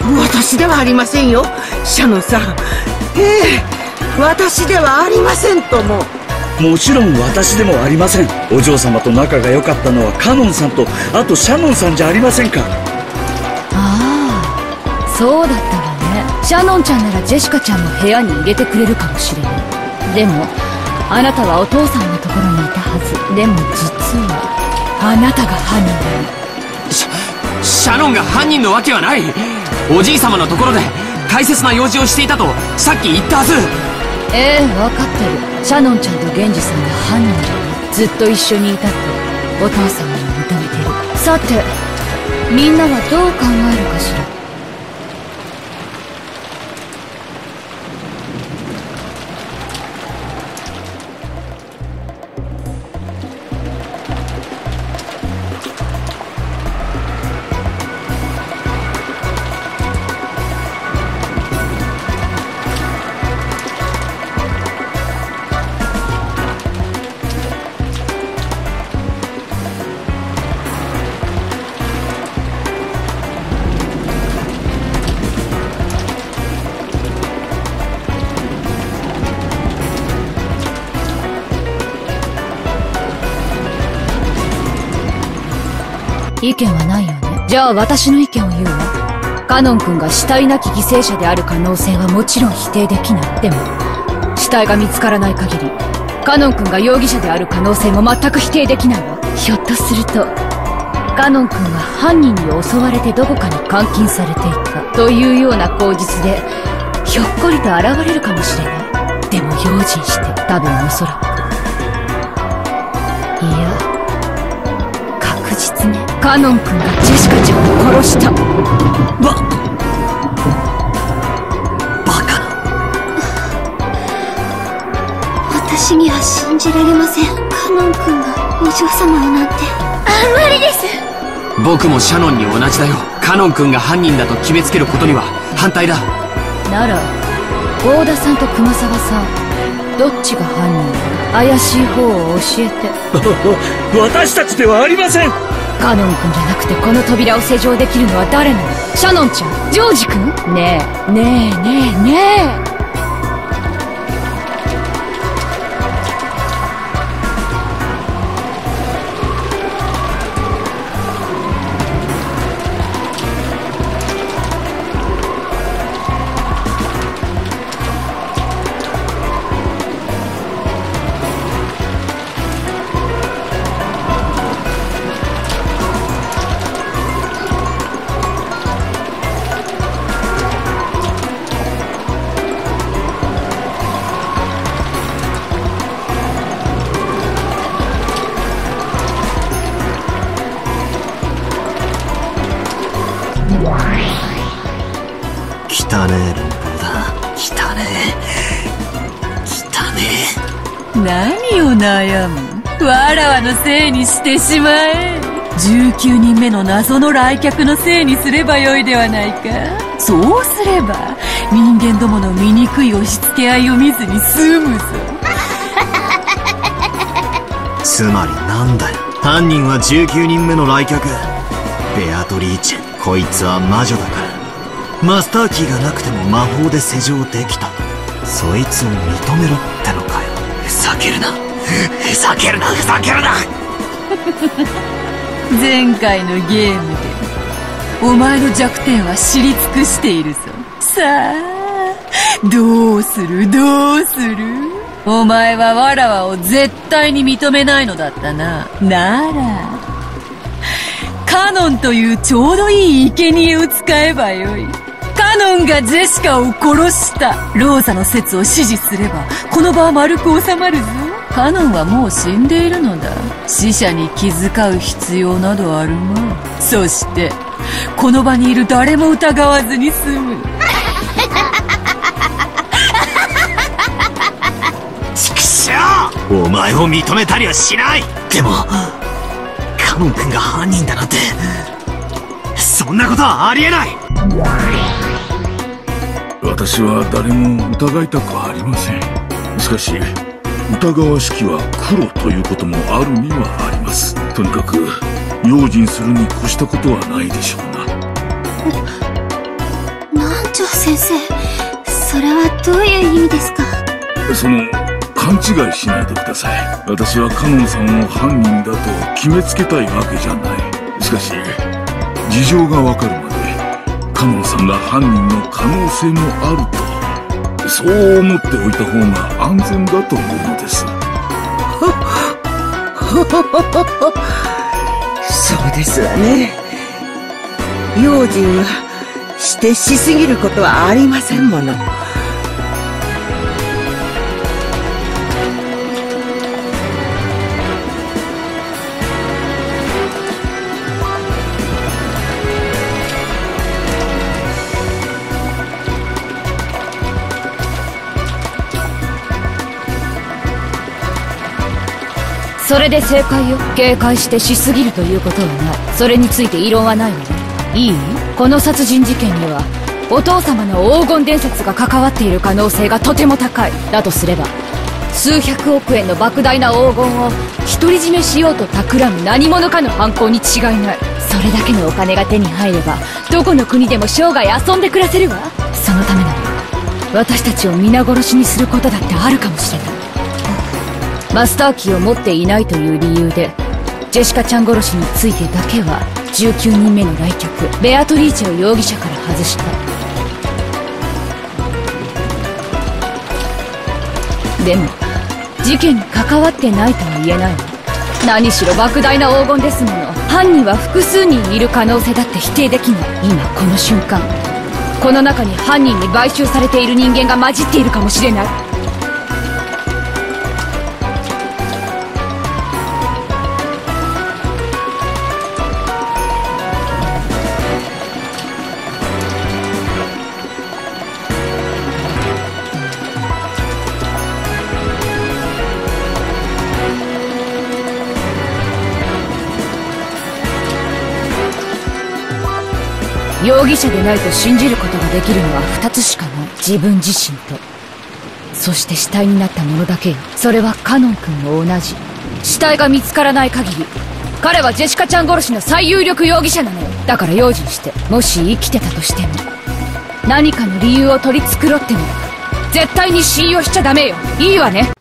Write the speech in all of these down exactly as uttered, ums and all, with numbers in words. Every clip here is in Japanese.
私ではありませんよ、シャノンさん。ええ、私ではありませんとも。 もちろん私でもありません。お嬢様と仲が良かったのはカノンさんと、あとシャノンさんじゃありませんか。 ああ、そうだったわね。シャノンちゃんならジェシカちゃんも部屋に入れてくれるかもしれない。でもあなたはお父さんのところにいたはず。でも実はあなたが犯人だよ。 シャ、シャノンが犯人のわけはない。おじい様のところで大切な用事をしていたとさっき言ったはず。 ええ、分かってる。シャノンちゃんとゲンジさんが犯人だよ。ずっと一緒にいたってお父さんに認めてる。さてみんなはどう考えるかしら。意見はないよね。じゃあ私の意見を言うわ。カノン君が死体なき犠牲者である可能性はもちろん否定できない。でも死体が見つからない限りカノン君が容疑者である可能性も全く否定できないわ。ひょっとするとカノン君は犯人に襲われてどこかに監禁されていたというような口実でひょっこりと現れるかもしれない。でも用心して。多分おそらく、いや確実ね。カノン君がジェシカちゃんを殺した。 ばバカ。 私には信じられません。カノン君がお嬢様をなんて。あんまりです。 僕もシャノンに同じだよ。カノン君が犯人だと決めつけることには反対だ。 なら郷田さんと熊沢さん、どっちが犯人？怪しい方を教えて。 私たちではありません。 カノン君じゃなくてこの扉を施錠できるのは誰なの？シャノンちゃん？ジョージ君？ねえねえねえねえ。 汚ねえ論法だ。汚ねえ汚ねえ。何を悩む。わらわのせいにしてしまえ。じゅうきゅうにんめの謎の来客のせいにすればよいではないか。そうすれば人間どもの醜い押し付け合いを見ずに済むぞ。 つまりなんだよ。犯人はじゅうきゅうにんめの来客。ベアトリーチェ。こいつは魔女だからマスターキーがなくても魔法で施錠できた。そいつを認めろってのかよ。ふざけるなふざけるなふざけるな。 前回のゲームでお前の弱点は知り尽くしているぞ。さあどうするどうする。お前はわらわを絶対に認めないのだったな。ならカノンというちょうどいい生贄を使えばよい。カノンがジェシカを殺した。ローザの説を支持すればこの場は丸く収まるぞ。カノンはもう死んでいるのだ。死者に気遣う必要などあるまい。そしてこの場にいる誰も疑わずに済む。 ちくしょう。お前を認めたりはしない。でもカノン君が犯人だなんてそんなことはありえない。 私は誰も疑いたくはありません。しかし疑わしきは黒ということもあるにはあります。とにかく用心するに越したことはないでしょうな。 どういう意味ですか？ その、勘違いしないでください。私はカノンさんを犯人だと決めつけたいわけじゃない。しかし、事情がわかるまで、カノンさんが犯人の可能性もあると、そう思っておいた方が安全だと思うのです。 そうですわね。用心はしてしすぎることはありませんもの。 それで正解よ。警戒してしすぎるということはない。それについて異論はないわね。いい？この殺人事件にはお父様の黄金伝説が関わっている可能性がとても高い。だとすれば数百億円の莫大な黄金を独り占めしようと企む何者かの犯行に違いない。それだけのお金が手に入ればどこの国でも生涯遊んで暮らせるわ。そのためなら私たちを皆殺しにすることだってあるかもしれない。マスターキーを持っていないという理由でジェシカちゃん殺しについてだけはじゅうきゅうにんめの来客ベアトリーチェを容疑者から外した。でも事件に関わってないとは言えないわ。何しろ莫大な黄金ですもの。犯人は複数人いる可能性だって否定できない。今この瞬間この中に犯人に買収されている人間が混じっているかもしれない。容疑者でないと信じることができるのは二つしかない。自分自身とそして死体になったものだけよ。それはカノン君も同じ。死体が見つからない限り彼はジェシカちゃん殺しの最有力容疑者なのよ。だから用心して、もし生きてたとしても何かの理由を取り繕っても絶対に信用しちゃダメよ。いいわね。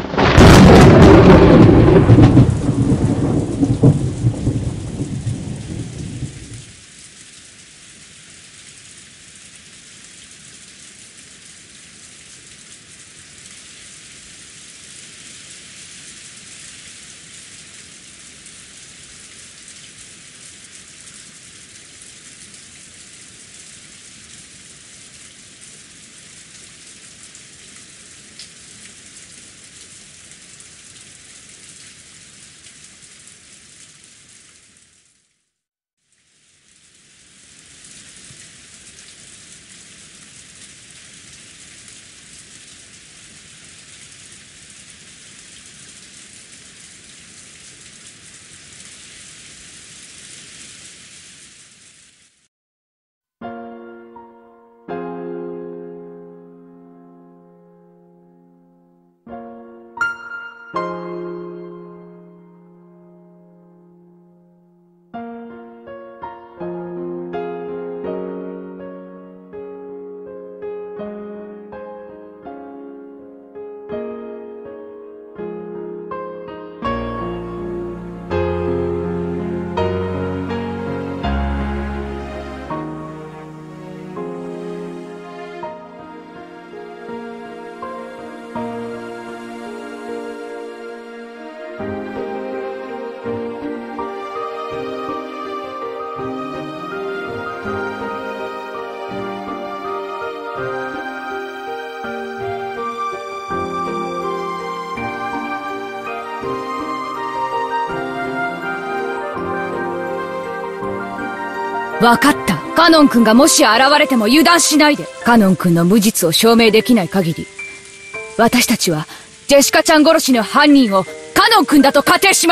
わかった。カノン君がもし現れても油断しないで。カノン君の無実を証明できない限り私たちはジェシカちゃん殺しの犯人をカノン君だと仮定します。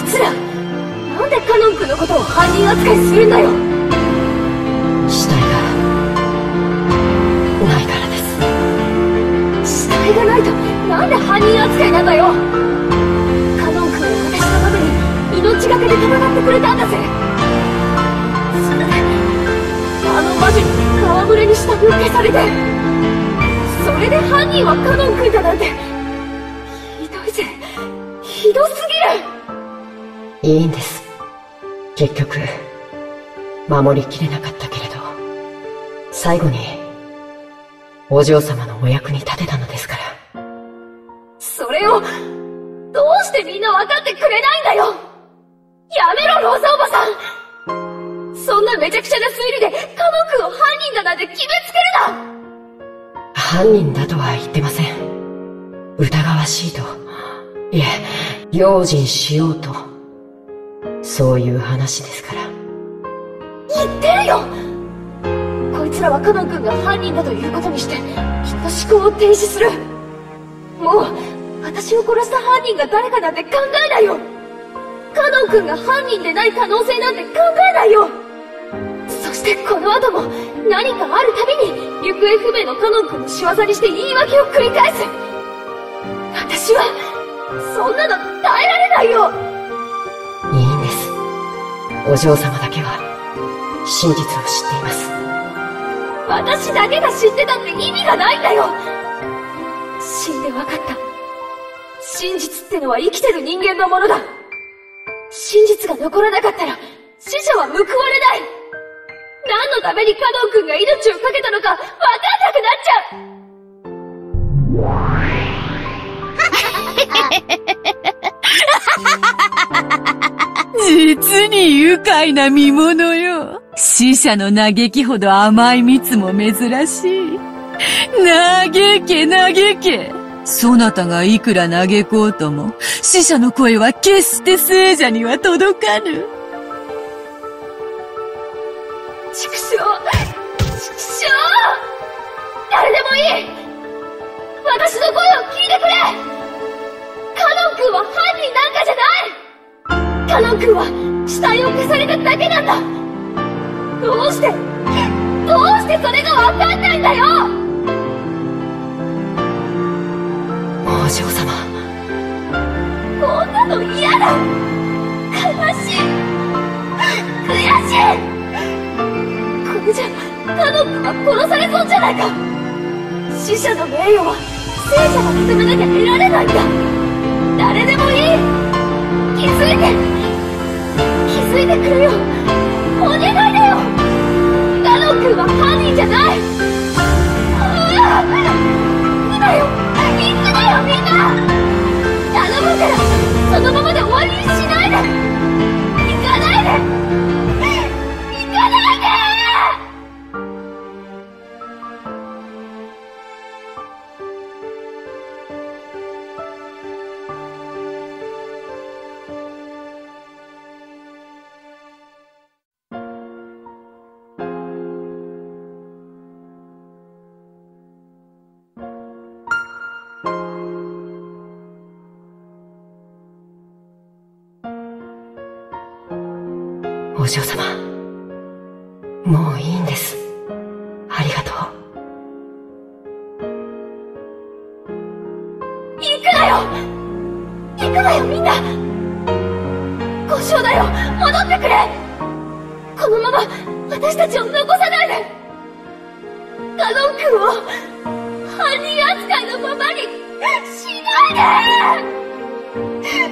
いつら、なんでカノン君のことを犯人扱いするんだよ。 死体がないからです。 死体がないとなんで犯人扱いなんだよ。カノン君は私のために命がけで戦ってくれたんだぜ。それであの魔女に戯れに下請けされて、それで犯人はカノン君だなんて、ひどいぜ、ひどすぎる。 いいんです。結局守りきれなかったけれど、最後にお嬢様のお役に立てたのですから。 それをどうしてみんな分かってくれないんだよ。やめろ、ローザおばさん。そんなめちゃくちゃな推理でカノン君を犯人だなんて決めつけるな。 犯人だとは言ってません。疑わしいと、いえ、用心しようと、そういう話ですから。 言ってるよ。こいつらはカノン君が犯人だということにしてきっと思考を停止する。もう私を殺した犯人が誰かなんて考えないよ。カノン君が犯人でない可能性なんて考えないよ。そしてこの後も何かあるたびに行方不明のカノン君の仕業にして言い訳を繰り返す。私はそんなの耐えられないよ。 いいんです。お嬢様だけは真実を知っています。 私だけが知ってたって意味がないんだよ。死んで分かった。真実ってのは生きてる人間のものだ。真実が残らなかったら死者は報われない。何のためにカノン君が命を懸けたのか分かんなくなっちゃう。 実に愉快な見物よ。死者の嘆きほど甘い蜜も珍しい。嘆け嘆け。そなたがいくら嘆こうとも、死者の声は決して聖者には届かぬ。 畜生、畜生。誰でもいい。私の声を聞いてくれ。カノン君は犯人なんかじゃない。カノン君は死体を消されただけなんだ。どうしてどうしてそれがわかんないんだよ。 お嬢様、 こんなの嫌だ。悲しい、悔しい。これじゃカノン君は殺されそうじゃないか。死者の名誉は聖者が認めなきゃ得られないんだ。誰でもいい。気づいて気づいてくれよ。お願いだよ。カノン君は犯人じゃない。行くなよ、行くなよみんな。頼むからそのままで終わりにしないで。行かないで、行かないで。 お嬢様、もういいんです。ありがとう。 行くなよ、行くなよみんな。故障だよ、戻ってくれ。このまま私たちを残さないで。カノン君を犯人扱いのままにしないで。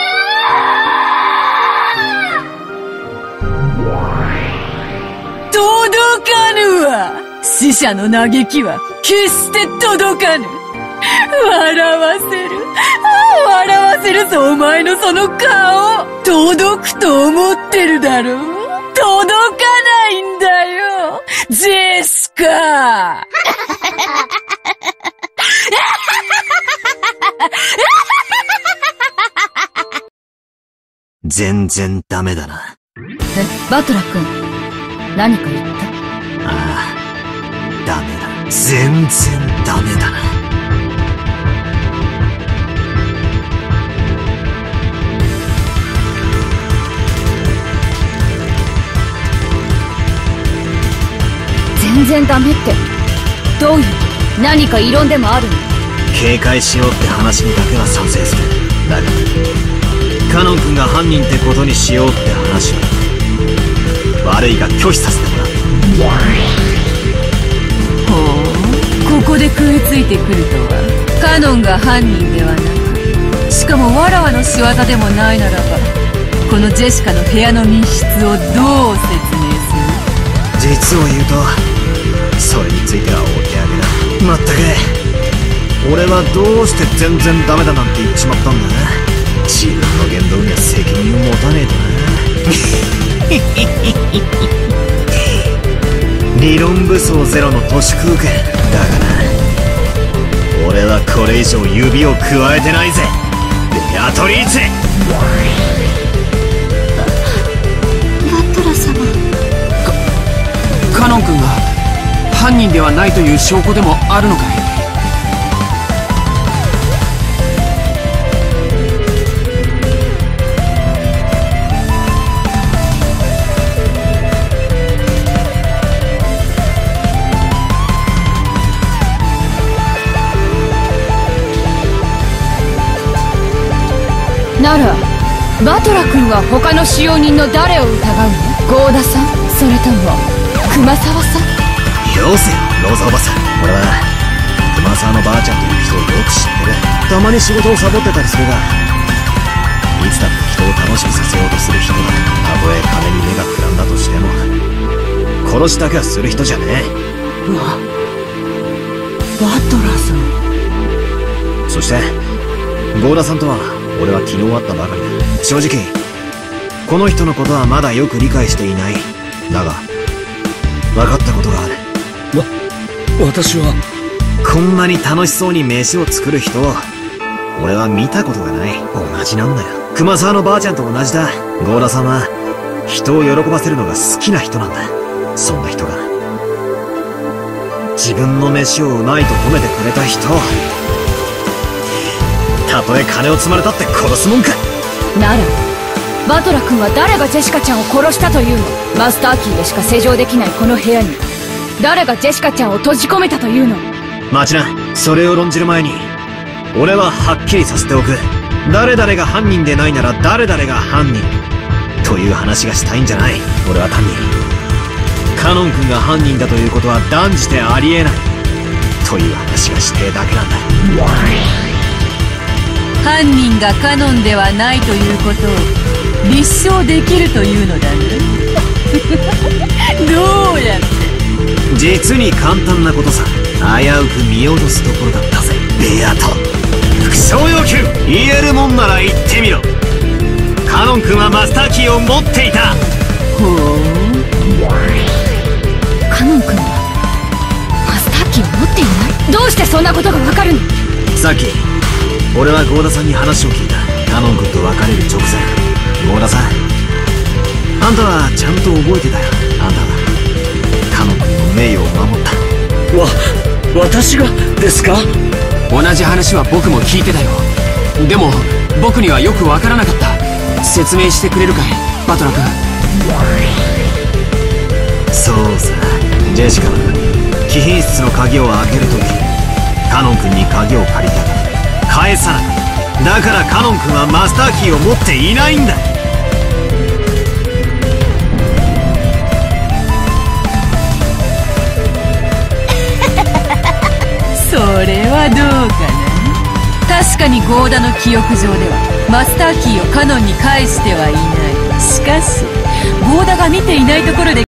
届かぬわ。死者の嘆きは決して届かぬ。笑わせる、笑わせるぞお前のその顔。届くと思ってるだろう。届かないんだよ、ジェシカ。 全然ダメだな。 え、バトラ君、何か言った？ ああ、ダメだ。全然ダメだな。 全然ダメって。どういう、何か異論でもあるの？ 警戒しようって話にだけは賛成する。だがカノン君が犯人ってことにしようって話は悪いが拒否させてもらう。 ほう、ここで食いついてくるとは。カノンが犯人ではなく、しかもわらわの仕業でもないならば、このジェシカの部屋の密室をどう説明する？ 実を言うとそれについてはお手上げだ。まったく俺はどうして全然ダメだなんて言っちまったんだ。自分の言動には責任を持たねえとな。理論武装ゼロの都市空間だがな、俺はこれ以上指を加えてないぜ、ベアトリーチェ。 バトラ様。 カノン君が犯人ではないという証拠でもあるのかい？ ならバトラ君は他の使用人の誰を疑うの？郷田さん、それとも熊沢さん？ よせよローザおばさん。俺は熊沢のばあちゃんという人をよく知ってる。たまに仕事をサボってたりするが、いつだって人を楽しくさせようとする人だ。たとえ金に目がくらんだとしても殺しだけはする人じゃねえ。 わバトラさん。 そして郷田さんとは俺は昨日会ったばかりだ。正直この人のことはまだよく理解していない。だが分かったことがある。 わ、私はこんなに楽しそうに飯を作る人を俺は見たことがない。同じなんだよ。熊沢のばあちゃんと同じだ。郷田さんは人を喜ばせるのが好きな人なんだ。そんな人が自分の飯をうまいと褒めてくれた人をたとえ金を積まれたって殺すもんか。 ならバトラ君は誰がジェシカちゃんを殺したというの？マスターキーでしか施錠できないこの部屋に誰がジェシカちゃんを閉じ込めたというの？ 待ちな。それを論じる前に俺ははっきりさせておく。誰々が犯人でないなら誰々が犯人という話がしたいんじゃない。俺は単にカノン君が犯人だということは断じてありえないという話がしてだけなんだ。 犯人がカノンではないということを立証できるというのだね。どうやって？ 実に簡単なことさ。危うく見落とすところだったぜ。ベアト、副賞要求言えるもんなら言ってみろ。カノン君はマスターキーを持っていた。 ほう、 カノン君はマスターキーを持っていない？どうしてそんなことがわかるの？ さっき俺は郷田さんに話を聞いた。カノン君と別れる直前、郷田さん、あんたはちゃんと覚えてたよ。あんたはカノン君の名誉を守った。 わ、私がですか？ 同じ話は僕も聞いてたよ。でも僕にはよくわからなかった。説明してくれるかい、バトラ君？ そうさ、ジェシカは貴賓室の鍵を開けるときカノン君に鍵を借りたが返さなかった。だからカノン君はマスターキーを持っていないんだ。 それはどうかな。確かに郷田の記憶上ではマスターキーをカノンに返してはいない。しかし郷田が見ていないところで